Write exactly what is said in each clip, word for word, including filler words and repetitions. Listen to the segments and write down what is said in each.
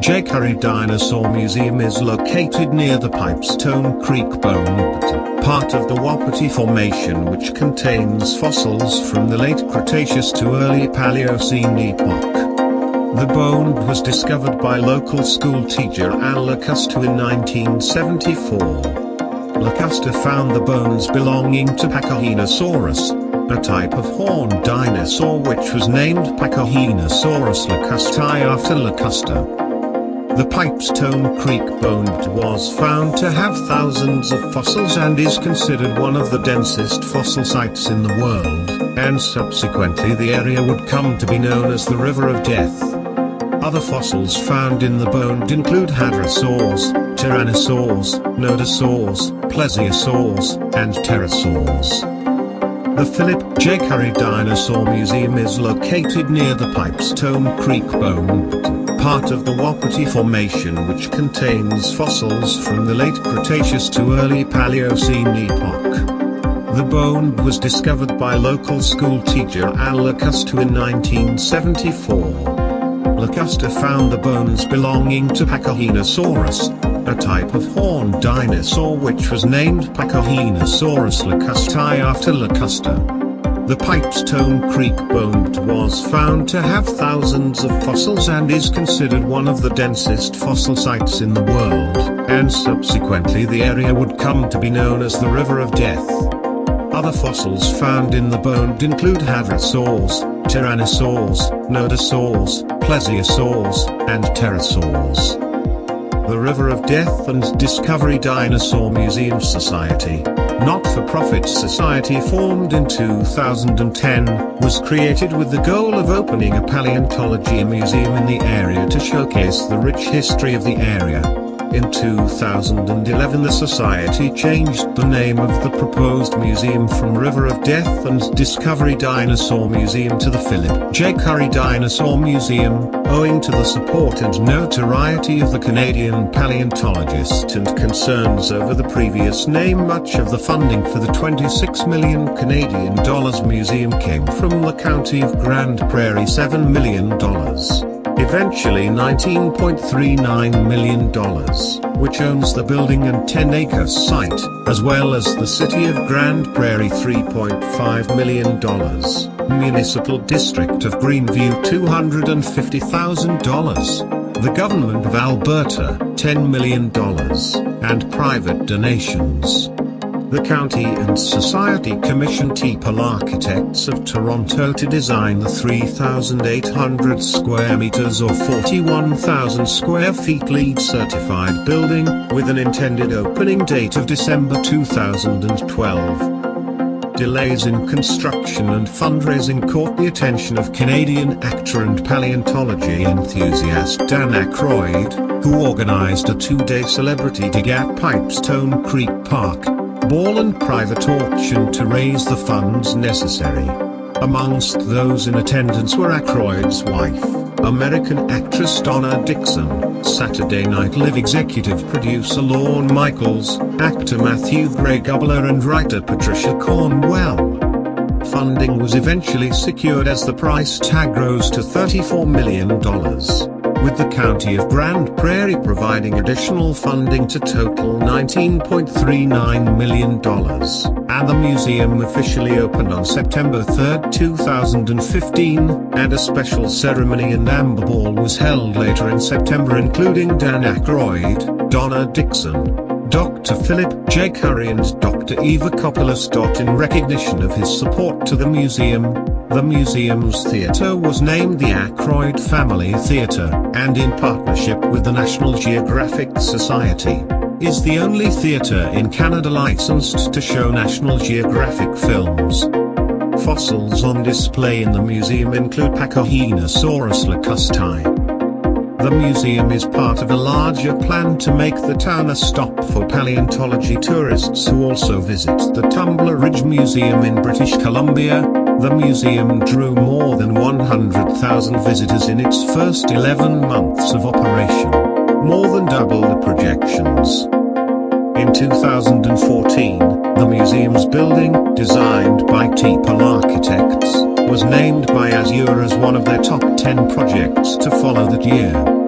Currie Dinosaur Museum is located near the Pipestone Creek bonebed, part of the Wapiti Formation, which contains fossils from the Late Cretaceous to early Paleocene epoch. The bonebed was discovered by local school teacher Lakusta in nineteen seventy-four. Lakusta found the bones belonging to Pachyrhinosaurus, a type of horned dinosaur which was named Pachyrhinosaurus lakustai after Lakusta. The Pipestone Creek bonebed was found to have thousands of fossils and is considered one of the densest fossil sites in the world, and subsequently the area would come to be known as the River of Death. Other fossils found in the bonebed include hadrosaurs, tyrannosaurs, nodosaurs, plesiosaurs, and pterosaurs. The Philip J. Currie Dinosaur Museum is located near the Pipestone Creek bonebed, part of the Wapiti Formation, which contains fossils from the Late Cretaceous to early Paleocene epoch. The bonebed was discovered by local school teacher Lakusta in nineteen seventy-four. Lakusta found the bones belonging to Pachyrhinosaurus, a type of horned dinosaur which was named Pachyrhinosaurus lakustai after Lakusta. The Pipestone Creek bonebed was found to have thousands of fossils and is considered one of the densest fossil sites in the world, and subsequently the area would come to be known as the River of Death. Other fossils found in the bonebed include hadrosaurs, tyrannosaurs, nodosaurs, plesiosaurs, and pterosaurs. The River of Death and Discovery Dinosaur Museum Society, not-for-profit society formed in two thousand ten, was created with the goal of opening a paleontology museum in the area to showcase the rich history of the area. In two thousand eleven the society changed the name of the proposed museum from River of Death and Discovery Dinosaur Museum to the Philip J. Currie Dinosaur Museum, owing to the support and notoriety of the Canadian paleontologist and concerns over the previous name. Much of the funding for the twenty-six million Canadian dollars museum came from the county of Grande Prairie, seven million dollars. Eventually nineteen point three nine million dollars, which owns the building and ten acre site, as well as the city of Grande Prairie three point five million dollars, Municipal District of Greenview two hundred fifty thousand dollars, the Government of Alberta ten million dollars, and private donations. The county and society commissioned T-Pal Architects of Toronto to design the three thousand eight hundred square meters or forty-one thousand square feet LEED certified building, with an intended opening date of December two thousand twelve. Delays in construction and fundraising caught the attention of Canadian actor and paleontology enthusiast Dan Aykroyd, who organized a two-day celebrity dig at Pipestone Creek Park, ball and private auction to raise the funds necessary. Amongst those in attendance were Aykroyd's wife, American actress Donna Dixon, Saturday Night Live executive producer Lorne Michaels, actor Matthew Gray Gubler and writer Patricia Cornwell. Funding was eventually secured as the price tag rose to thirty-four million dollars. With the county of Grande Prairie providing additional funding to total nineteen point three nine million dollars, and the museum officially opened on September third two thousand fifteen, and a special ceremony and amber ball was held later in September including Dan Aykroyd, Donna Dixon, Doctor Philip J. Currie and Doctor Eva Kopoulos. In recognition of his support to the museum, the museum's theatre was named the Aykroyd Family Theatre, and in partnership with the National Geographic Society, is the only theatre in Canada licensed to show National Geographic films. Fossils on display in the museum include Pachyrhinosaurus lakustai. The museum is part of a larger plan to make the town a stop for paleontology tourists who also visit the Tumbler Ridge Museum in British Columbia. The museum drew more than one hundred thousand visitors in its first eleven months of operation, more than double the projections. In two thousand fourteen, the museum's building, designed by T-Pal Architects, was named by Azure as one of their top ten projects to follow that year.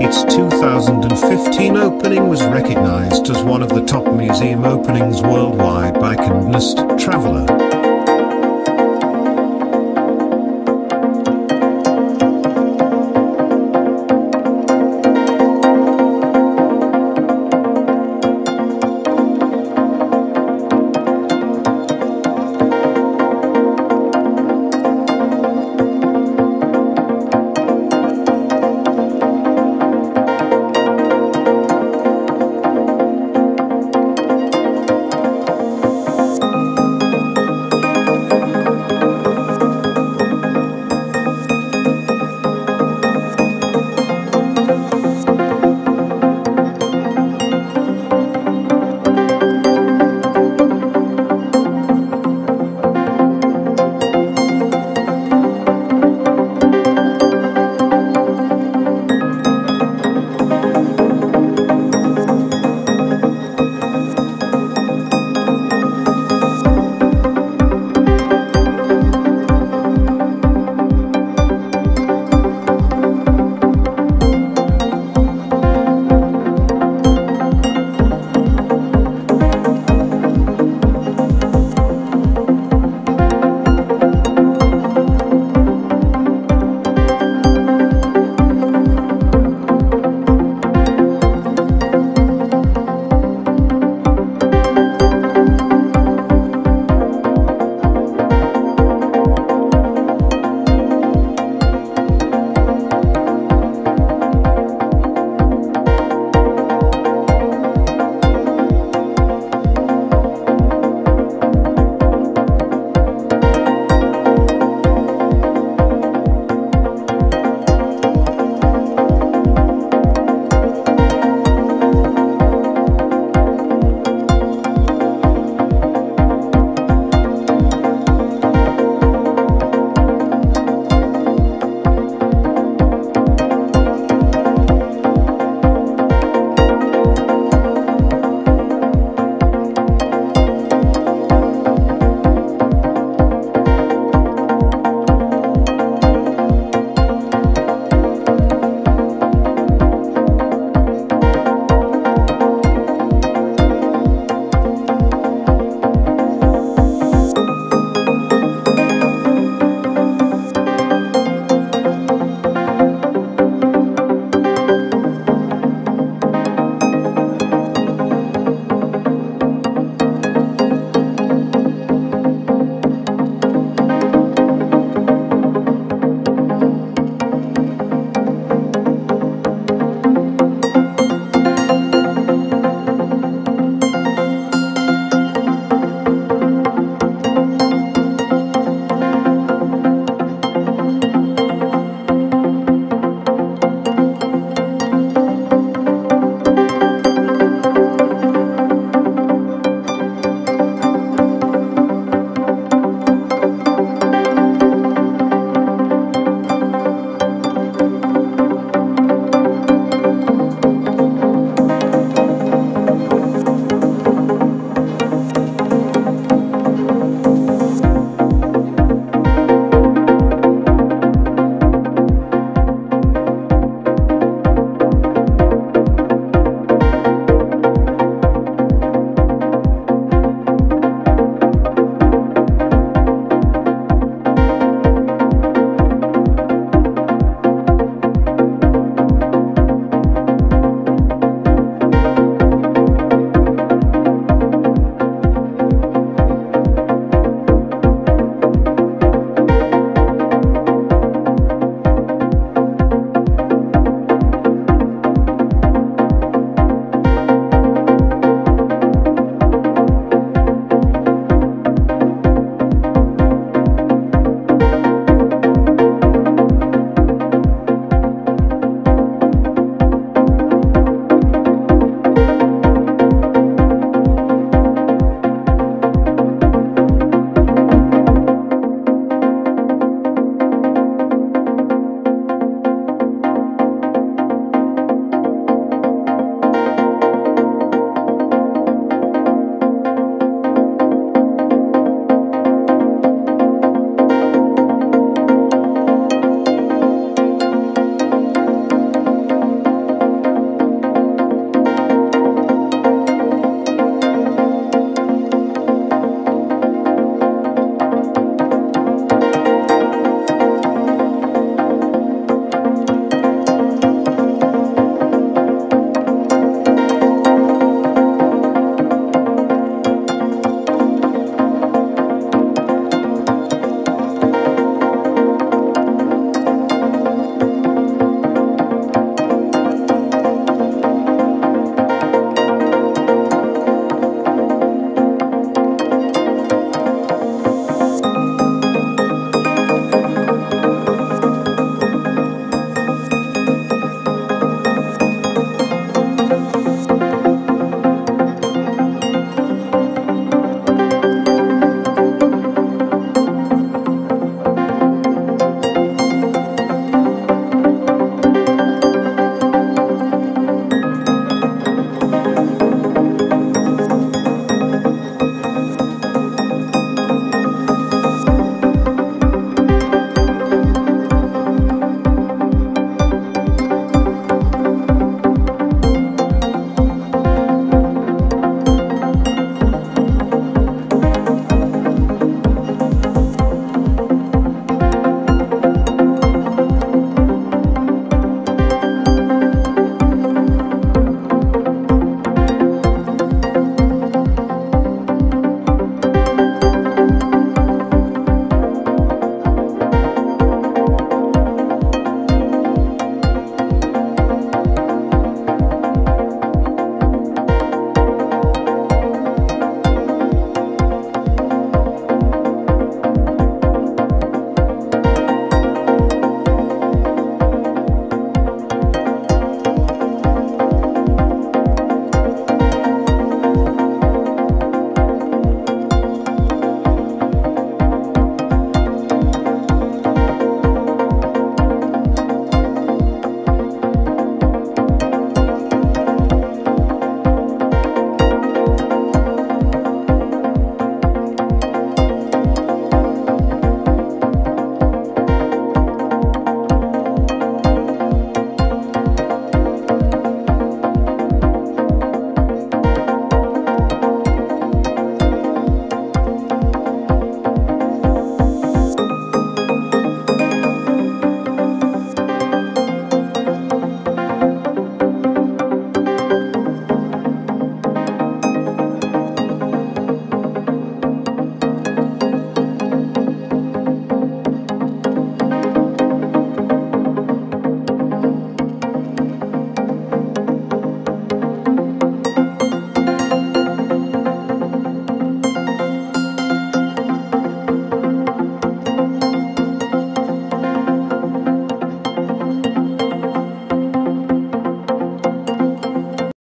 Its two thousand fifteen opening was recognized as one of the top museum openings worldwide by Densest Traveler.